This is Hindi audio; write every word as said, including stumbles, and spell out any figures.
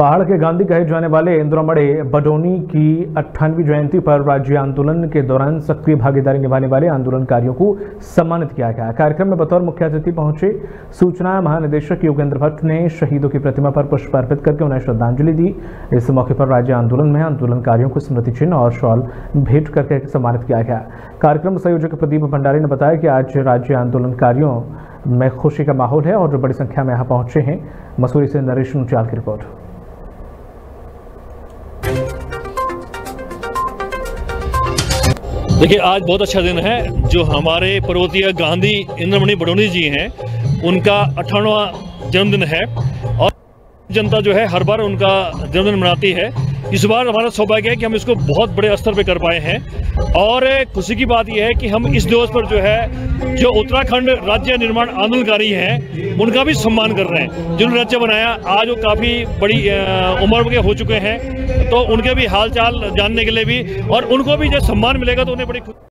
पहाड़ के गांधी कहे जाने वाले इंद्रामणि बडोनी की अट्ठानवी जयंती पर राज्य आंदोलन के दौरान सक्रिय भागीदारी निभाने वाले आंदोलनकारियों को सम्मानित किया गया। कार्यक्रम में बतौर मुख्य अतिथि पहुंचे सूचना महानिदेशक योगेंद्र भट्ट ने शहीदों की प्रतिमा पर पुष्प अर्पित करके उन्हें श्रद्धांजलि दी। इस मौके पर राज्य आंदोलन में आंदोलनकारियों को स्मृति चिन्ह और शॉल भेंट करके सम्मानित किया गया। कार्यक्रम संयोजक प्रदीप भंडारी ने बताया कि आज राज्य आंदोलनकारियों में खुशी का माहौल है और बड़ी संख्या में यहाँ पहुंचे हैं। मसूरी से नरेश नुचाल की रिपोर्ट। देखिए, आज बहुत अच्छा दिन है। जो हमारे पर्वतीय गांधी इंद्रामणि बडोनी जी हैं, उनका अट्ठावनवां जन्मदिन है और जनता जो है हर बार उनका जन्मदिन मनाती है। इस बार हमारा सौभाग्य है कि हम इसको बहुत बड़े स्तर पे कर पाए हैं और खुशी की बात यह है कि हम इस दिवस पर जो है जो उत्तराखंड राज्य निर्माण आंदोलनकारी हैं उनका भी सम्मान कर रहे हैं। जिन्होंने राज्य बनाया, आज वो काफ़ी बड़ी उम्र के हो चुके हैं, तो उनके भी हाल चाल जानने के लिए भी और उनको भी जब सम्मान मिलेगा तो उन्हें बड़ी